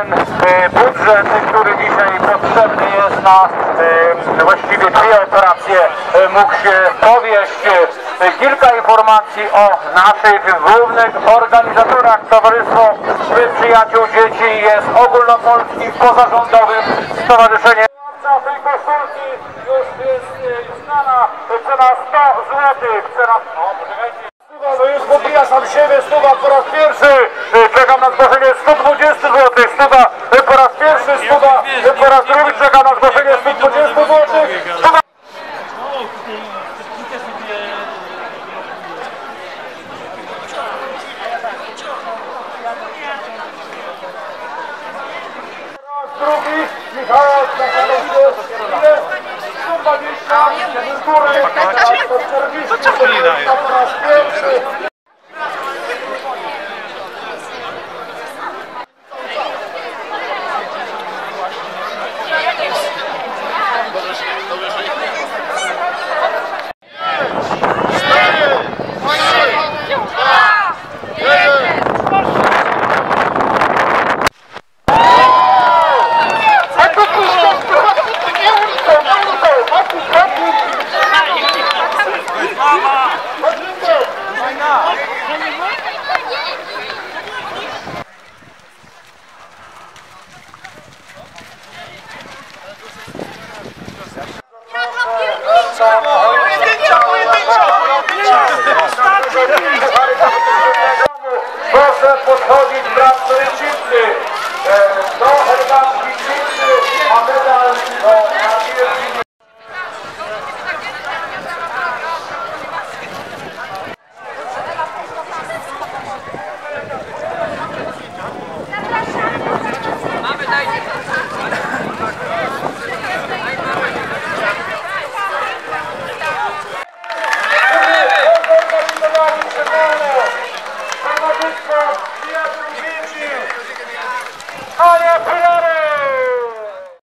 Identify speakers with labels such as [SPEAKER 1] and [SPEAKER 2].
[SPEAKER 1] ten budżet, który dzisiaj potrzebny jest na właściwie dwie operacje, mógł się powieść. Kilka informacji o naszych głównych organizatorach. Towarzystwo Przyjaciół Dzieci jest ogólnopolskim, pozarządowym stowarzyszeniem. Tej koszulki już jest znana, cena 100 zł. No już pobija sam siebie, stuwa po raz pierwszy. Czekam na zgłoszenie 120 zł. Stuwa po raz pierwszy, stuwa po raz drugi. Czekam na zgłoszenie 120 zł. Stuwa... Drugi, Michał, ile? 120, z góry, 140, po raz pierwszy. Proszę podchodzić